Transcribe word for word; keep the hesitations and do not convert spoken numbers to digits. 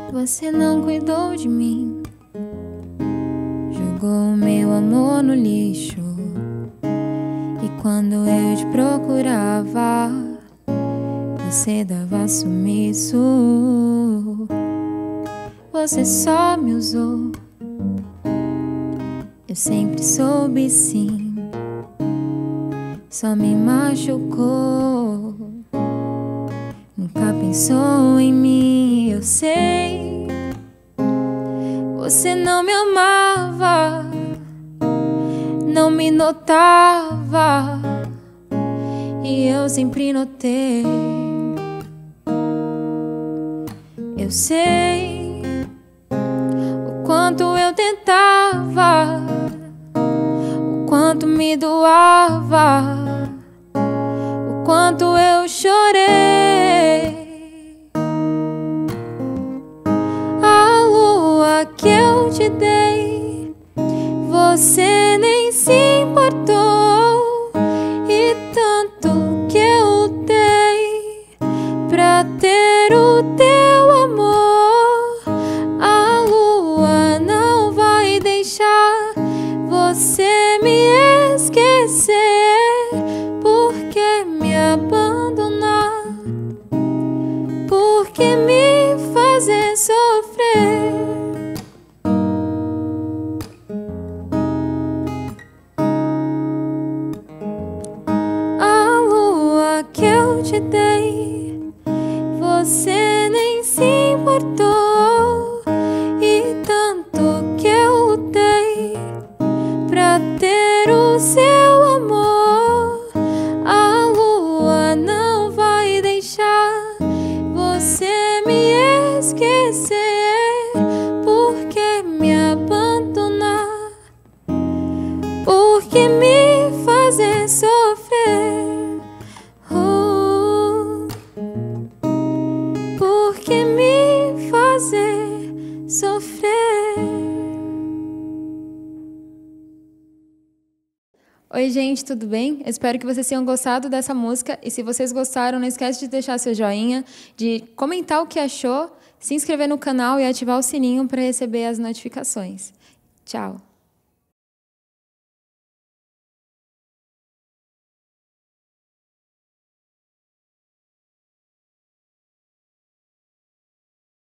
Você não cuidou de mim, jogou o meu amor no lixo. E quando eu te procurava, você dava sumiço. Você só me usou, eu sempre soube sim, só me machucou. Nunca pensou em mim, eu sei. Você não me amava, não me notava, e eu sempre notei. Eu sei o quanto eu tentava, o quanto me doava, o quanto eu chorei. A lua que eu te dei, você nem se importou. E tanto que eu dei pra ter o teu amor, a lua não vai deixar você me esquecer. Por que me abandonar? Por que me fazer sofrer? A lua que eu te dei, você nem se importou. E tanto que eu dei pra ter o seu amor, a lua não vai deixar você me esquecer. Por que me abandonar? Por que me fazer sofrer? Oh, por que me fazer sofrer? Oi gente, tudo bem? Eu espero que vocês tenham gostado dessa música, e se vocês gostaram, não esquece de deixar seu joinha, de comentar o que achou, se inscrever no canal e ativar o sininho para receber as notificações. Tchau!